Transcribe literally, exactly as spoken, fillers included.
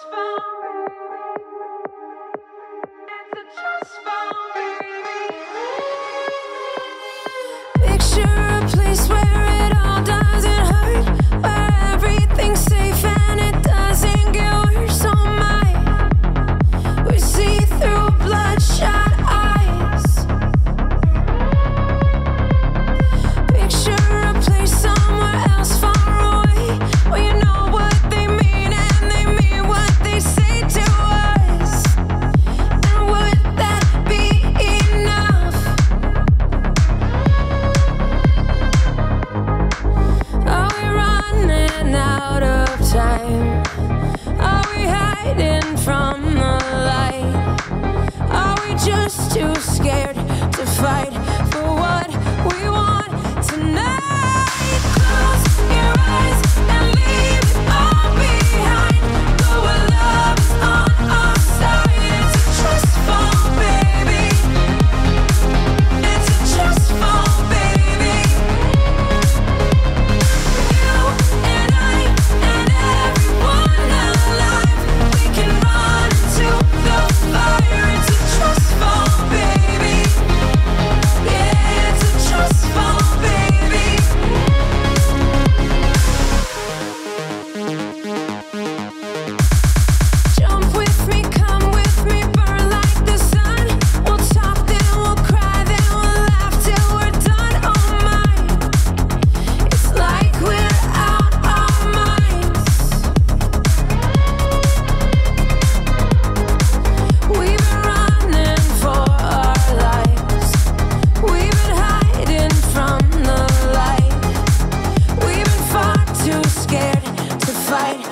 Too scared to fight for what we want tonight. Close your eyes and leave it all behind. Go where love is on our side. It's a trust fall, baby. It's a trust fall, baby. You and I and everyone alive, we can run into the fire. It's a trust fall, baby. Yeah, it's a trust fall, baby. Jump with me, come with me, burn like the sun. We'll talk, then we'll cry, then we'll laugh till we're done. Oh my, it's like we're out our minds. We've been running for our lives. We've been hiding from the light. We've been far too scared to fight